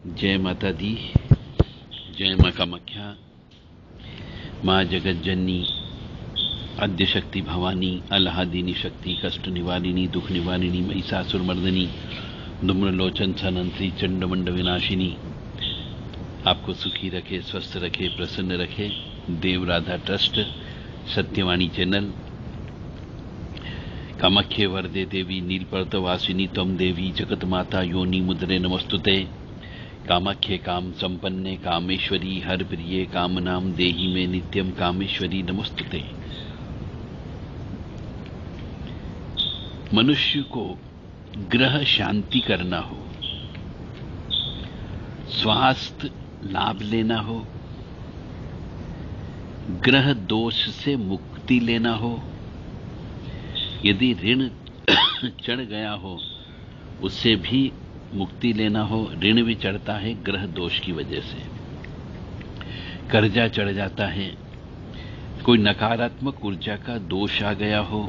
जय माता दी। जय माँ कामाख्या। माँ जगत जननी आद्य शक्ति भवानी अल्लादीनी शक्ति कष्ट निवारिणी दुख निवारिणी महिषासुर मर्दनी धूम्रलोचन सनंत्री चंडमंड विनाशिनी आपको सुखी रखे, स्वस्थ रखे, प्रसन्न रखे। Dev Radha trust, Satyavani channel. कामाख्ये वरदे देवी नीलपर्वतवासिनी त्वं देवी जगत माता योनि मुद्रे नमस्तुते। कामाख्ये काम संपन्ने कामेश्वरी हर प्रिये कामनाम देहि में नित्यम कामेश्वरी नमस्तुते। मनुष्य को ग्रह शांति करना हो, स्वास्थ्य लाभ लेना हो, ग्रह दोष से मुक्ति लेना हो, यदि ऋण चढ़ गया हो उससे भी मुक्ति लेना हो। ऋण भी चढ़ता है ग्रह दोष की वजह से, कर्जा चढ़ जाता है, कोई नकारात्मक ऊर्जा का दोष आ गया हो,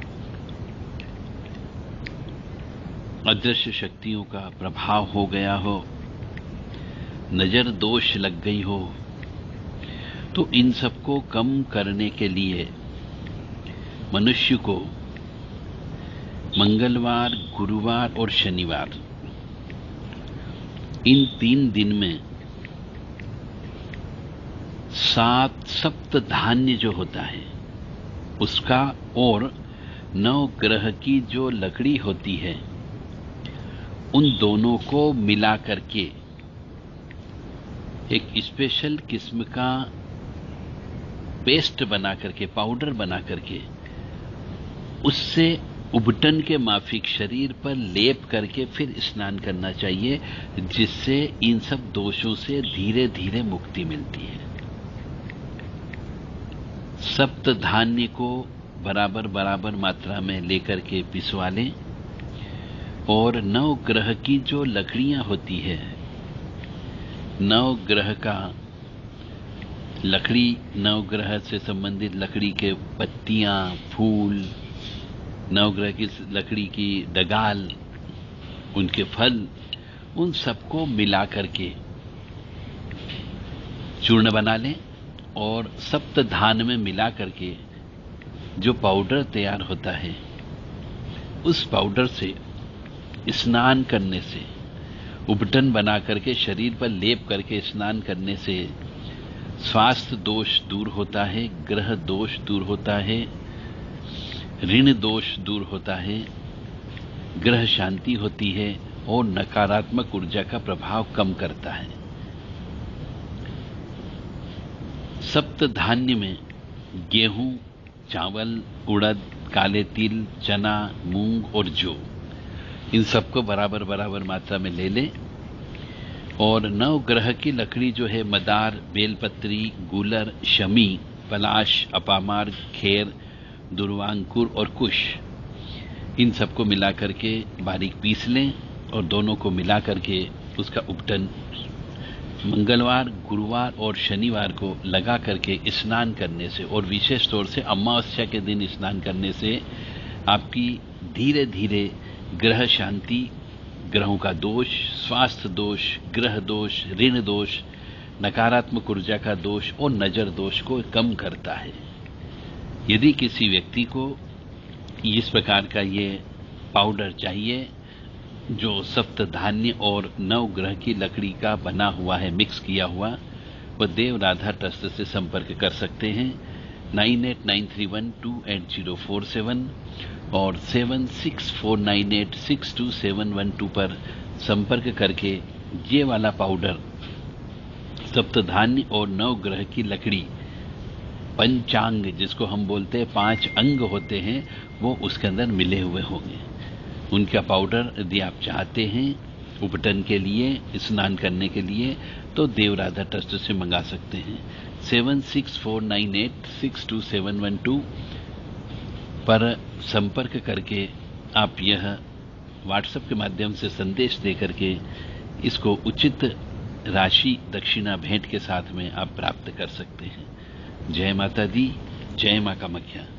अदृश्य शक्तियों का प्रभाव हो गया हो, नजर दोष लग गई हो, तो इन सबको कम करने के लिए मनुष्य को मंगलवार, गुरुवार और शनिवार इन 3 दिन में 7 सप्त धान्य जो होता है उसका और 9 ग्रह की जो लकड़ी होती है उन दोनों को मिला करके एक स्पेशल किस्म का पेस्ट बना करके, पाउडर बना करके, उससे उबटन के माफिक शरीर पर लेप करके फिर स्नान करना चाहिए, जिससे इन सब दोषों से धीरे धीरे मुक्ति मिलती है। सप्त धान्य को बराबर बराबर मात्रा में लेकर के पिसवा लें और 9 ग्रह की जो लकड़ियां होती है, 9 ग्रह का लकड़ी, 9 ग्रह से संबंधित लकड़ी के पत्तियां, फूल, 9 ग्रह की लकड़ी की डगाल, उनके फल, उन सबको मिला करके चूर्ण बना लें और सप्त धान में मिला करके जो पाउडर तैयार होता है उस पाउडर से स्नान करने से, उबटन बना करके शरीर पर लेप करके स्नान करने से स्वास्थ्य दोष दूर होता है, ग्रह दोष दूर होता है, ऋण दोष दूर होता है, ग्रह शांति होती है और नकारात्मक ऊर्जा का प्रभाव कम करता है। सप्त धान्य में गेहूं, चावल, उड़द, काले तिल, चना, मूंग और जौ, इन सबको बराबर बराबर मात्रा में ले लें और 9 ग्रह की लकड़ी जो है मदार, बेलपत्री, गूलर, शमी, पलाश, अपामार, खेर, दुर्वांकुर और कुश, इन सबको मिला करके बारीक पीस लें और दोनों को मिला करके उसका उपटन मंगलवार, गुरुवार और शनिवार को लगा करके स्नान करने से और विशेष तौर से अमावस्या के दिन स्नान करने से आपकी धीरे धीरे ग्रह शांति, ग्रहों का दोष, स्वास्थ्य दोष, ग्रह दोष, ऋण दोष, नकारात्मक ऊर्जा का दोष और नजर दोष को कम करता है। यदि किसी व्यक्ति को इस प्रकार का ये पाउडर चाहिए जो सप्त धान्य और 9 ग्रह की लकड़ी का बना हुआ है, मिक्स किया हुआ, वह देव राधा ट्रस्ट से संपर्क कर सकते हैं। 9893128047 और 7649862712 पर संपर्क करके ये वाला पाउडर सप्त धान्य और 9 ग्रह की लकड़ी, पंचांग जिसको हम बोलते हैं, 5 अंग होते हैं, वो उसके अंदर मिले हुए होंगे। उनका पाउडर यदि आप चाहते हैं उपटन के लिए, स्नान करने के लिए, तो देव राधा ट्रस्ट से मंगा सकते हैं। 7649862712 पर संपर्क करके आप यह व्हाट्सएप के माध्यम से संदेश दे करके इसको उचित राशि दक्षिणा भेंट के साथ में आप प्राप्त कर सकते हैं। जय माता दी। जय मां कामाख्या।